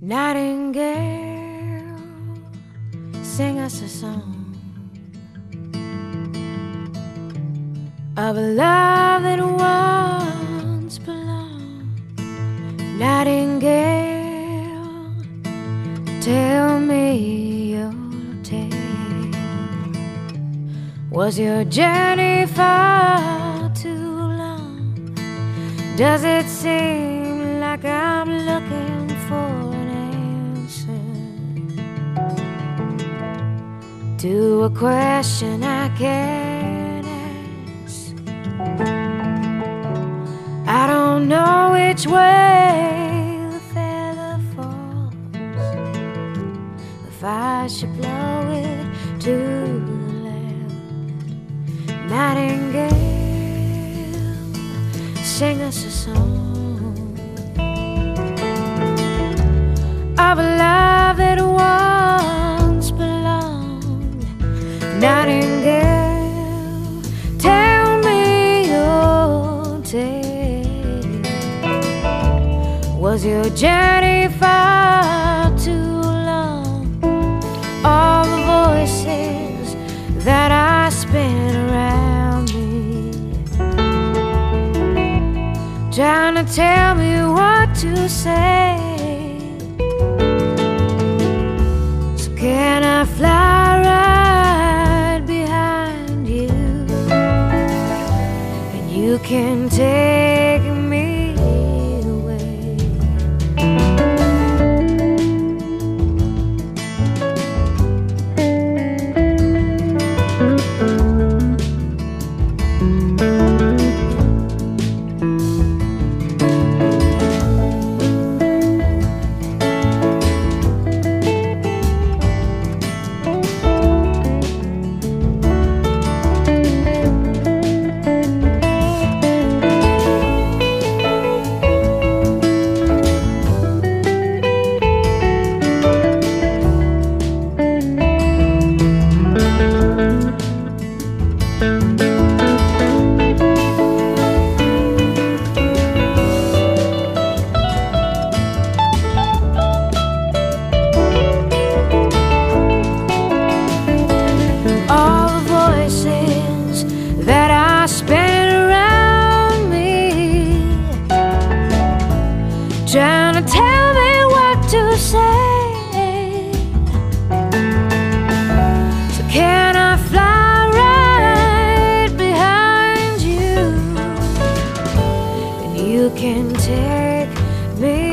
Nightingale, sing us a song of a love that once belonged. Nightingale, tell me your tale. Was your journey far too long? Does it seem like I'm looking for to a question I can't ask? I don't know which way the feather falls, if I should blow it to the left. Nightingale, sing us a song of a love that once belonged. Nightingale, tell me your tale. Was your journey far too long? All the voices that I spin around me, trying to tell me what to say. So can I fly right behind you, and you can take me away? Trying to tell me what to say. So can I fly right behind you, and you can take me